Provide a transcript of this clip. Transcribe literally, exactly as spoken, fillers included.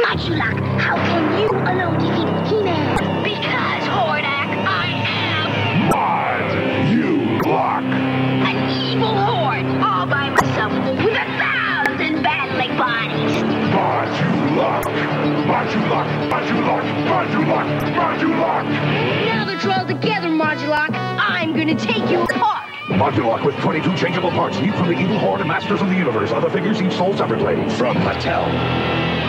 Modulok, how can you alone defeat He-Man? Because, Hordak, I am... Modulok! An evil horde, all by myself, with a thousand battling bodies. Modulok! Modulok! Modulok! Modulok! Modulok! Now that you're all together, Modulok, I'm gonna take you apart. Modulok with twenty-two changeable parts, leap from the evil horde and masters of the universe. Other figures each sold separately. From Mattel.